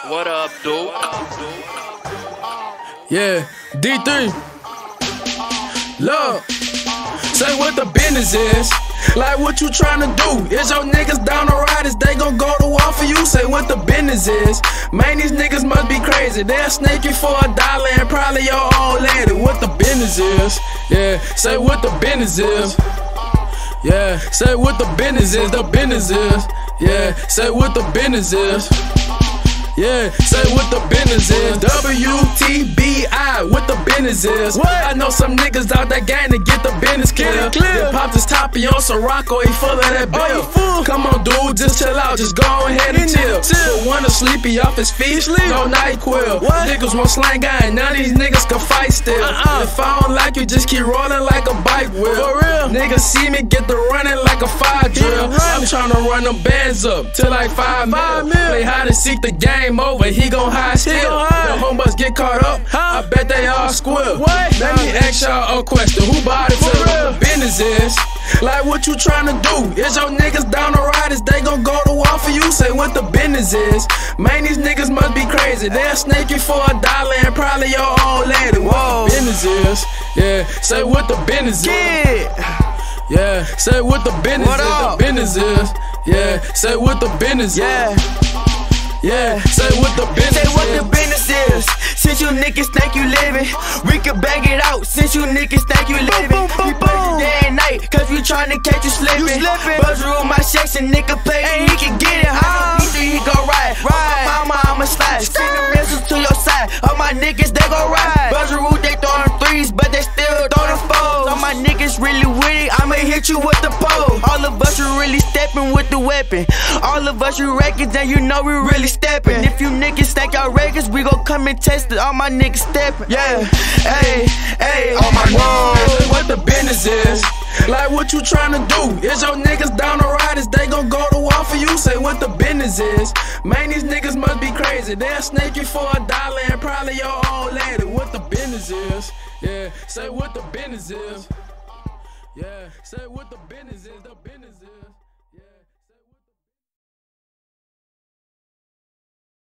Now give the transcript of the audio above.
What up, dude? Yeah, D3. Look, say what the business is. Like what you tryna do? Is your niggas down the ride? Is they gon' go to war for you? Say what the business is. Man, these niggas must be crazy. They'll snake you for $1 and probably your old lady. What the business is? Yeah, say what the business is. Yeah, say what the business is. The business is. Yeah, say what the business is. Yeah, say what the business is. WTBI, what the business is. What? I know some niggas out that gang to get the business clear. Then pop this toppy on Sirocco, he full of that bill. Come on, dude, just chill out, just go ahead and chill. Put one to sleepy off his feet, no NyQuil. Niggas want slang guy, none of these niggas can fight still. If I don't like you, just keep rolling like a bike wheel. For real, niggas see me get the running like a fire drill. I'm tryna run them bands up till like 5 mil. Play hide and seek the game over, he gon' hide still. The homeboys get caught up, I bet they all squill. Let me ask y'all a question, who bought it to what the business is? Like what you tryna do? Is your niggas down the ride? Is they gon' go to war for you? Say what the business is. Man, these niggas must be crazy. They'll snake you for $1 and probably your old lady. What the business is? Yeah, say what the business is. Yeah, say what the business is. The business is. Yeah, say what the business is. Yeah, say what the business is. Say what the business is. Since you niggas think you living, we can bang it out. Since you niggas think you living, we budget day and night, cause we tryna catch you slipping. Buzzer on my section, nigga pay me, he can get it. He gon' ride. Mama, I'ma slide. Send the missiles to your side. All my niggas, they gon' ride. Buzzer root, they throwing threes, but they still throwing fours. All my niggas really with it, I'ma hit you with the pole. All of us are really stepping with the weapon. All of us you records, and you know we really stepping. If you niggas think y'all records, we gon' come and test it. All my niggas stepping. Yeah, hey, all my niggas. What the business is? Like what you tryna do? Is your niggas down the ride? Is they gon' go to war for you? Say what the business is. Man, these niggas must be crazy. They'll snake you for $1 and probably your old lady. What the business is? Yeah, say what the business is. Yeah, say what the business is. The business is.